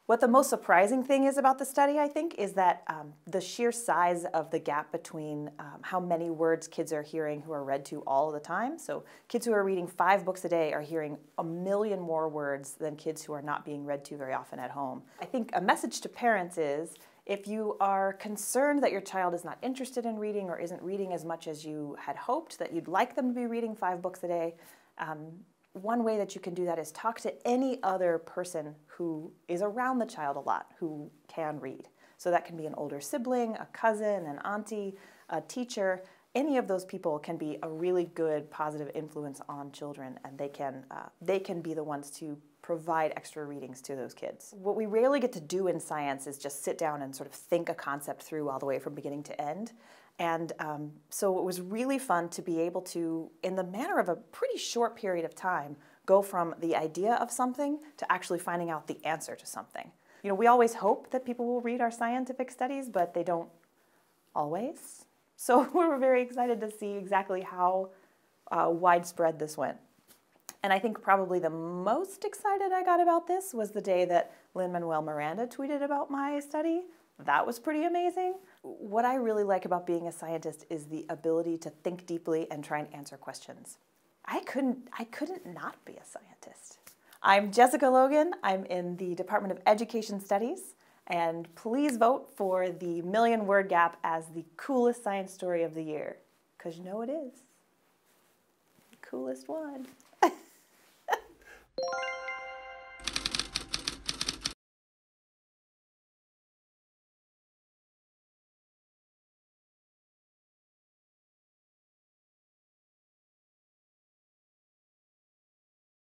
What the most surprising thing is about the study, I think, is that the sheer size of the gap between how many words kids are hearing who are read to all the time. So kids who are reading 5 books a day are hearing 1 million more words than kids who are not being read to very often at home. I think a message to parents is, if you are concerned that your child is not interested in reading or isn't reading as much as you had hoped, that you'd like them to be reading 5 books a day, one way that you can do that is talk to any other person who is around the child a lot, who can read. So that can be an older sibling, a cousin, an auntie, a teacher. Any of those people can be a really good positive influence on children, and they can be the ones to provide extra readings to those kids. What we rarely get to do in science is just sit down and sort of think a concept through all the way from beginning to end. And so it was really fun to be able to, in the matter of a pretty short period of time, go from the idea of something to actually finding out the answer to something. You know, we always hope that people will read our scientific studies, but they don't always. So we were very excited to see exactly how widespread this went. And I think probably the most excited I got about this was the day that Lin-Manuel Miranda tweeted about my study. That was pretty amazing. What I really like about being a scientist is the ability to think deeply and try and answer questions. I couldn't not be a scientist. I'm Jessica Logan. I'm in the Department of Education Studies, and please vote for the 1,000,000-word gap as the coolest science story of the year, because you know it is. The coolest one.